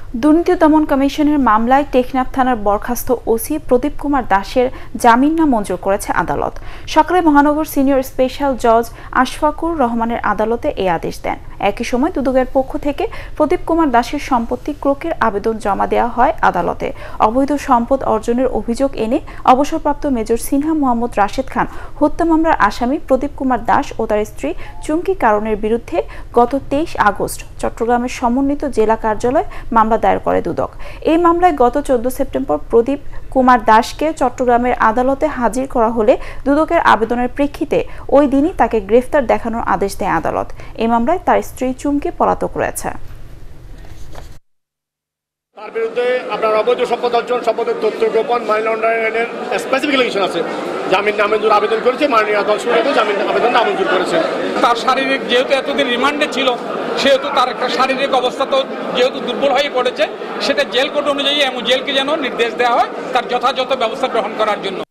দুর্নীতি দমন কমিশনের মামলায় টেকনাফ থানার বরখাস্ত ওসি প্রদীপ কুমার দাসের জামিন নামঞ্জুর করেছে আদালত। সকালে মহানগর সিনিয়র স্পেশাল জজ আশফাকুর রহমানের আদালতে এই আদেশ দেন। একই সময় দুদকের পক্ষ থেকে প্রদীপ কুমার দাসের সম্পত্তি ক্রোকের আবেদন জমা দেওয়া হয় আদালতে। অবৈধ সম্পদ অর্জনের অভিযোগ এনে অবসরপ্রাপ্ত মেজর সিনহা মোহাম্মদ রাশেদ খান হত্যা মামলার আসামি প্রদীপ কুমার দাস ও তার স্ত্রী চুমকি কারণের বিরুদ্ধে গত 23 আগস্ট চট্টগ্রামের সমন্বিত জেলা কার্যালয়ে মামলা দায়ের করে দুদক। এই মামলায় গত 14 সেপ্টেম্বর প্রদীপ কুমার দাসকে চট্টগ্রামের আদালতে হাজির করা হলে দুদকের আবেদনের প্রেক্ষিতে ওই দিনই তাকে গ্রেফতার দেখানোর আদেশ দেয় আদালত। এই মামলায় তার স্ত্রী চুমকি পলাতক রয়েছে। তার বিরুদ্ধে আপনার অবৈধ সম্পদ অর্জন, সম্পদের তথ্য গোপন, মানি লন্ডারিং এর স্পেসিফিক এলিগেশন আছে। জামিন নামঞ্জুর আবেদন করেছে, মাননীয় আদালত শুনানিতে জামিন আবেদন নামঞ্জুর করেছে। তার শারীরিক যেহেতু এতদিন রিমান্ডে ছিল, সেহেতু তার একটা শারীরিক অবস্থা তো যেহেতু দুর্বল হয়ে পড়েছে, সেটা জেল কোড অনুযায়ী এমন জেলকে যেন নির্দেশ দেওয়া হয় তার যথাযথ ব্যবস্থা গ্রহণ করার জন্য।